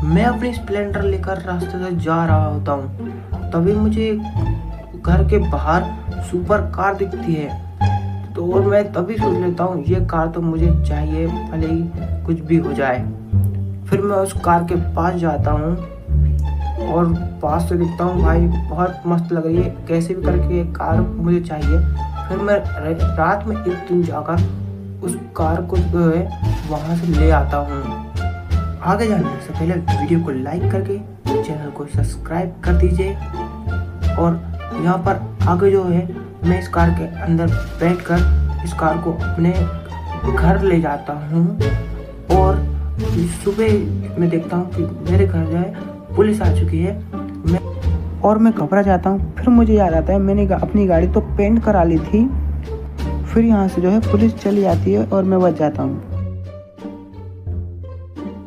मैं अपनी स्प्लेंडर लेकर रास्ते से जा रहा होता हूँ, तभी मुझे घर के बाहर सुपर कार दिखती है। तो और मैं तभी सोच लेता हूँ ये कार तो मुझे चाहिए, भले ही कुछ भी हो जाए। फिर मैं उस कार के पास जाता हूँ और पास से देखता हूँ भाई बहुत मस्त लग रही है, कैसे भी करके ये कार मुझे चाहिए। फिर मैं रात में एक दिन जाकर उस कार को जो है वहाँ से ले आता हूँ। आगे जाने से पहले वीडियो को लाइक करके चैनल को सब्सक्राइब कर दीजिए। और यहाँ पर आगे जो है मैं इस कार के अंदर बैठकर इस कार को अपने घर ले जाता हूँ। और सुबह मैं देखता हूँ कि मेरे घर जो है पुलिस आ चुकी है। मैं घबरा जाता हूँ। फिर मुझे याद आता है मैंने अपनी गाड़ी तो पेंट करा ली थी। फिर यहाँ से जो है पुलिस चली जाती है और मैं बच जाता हूँ।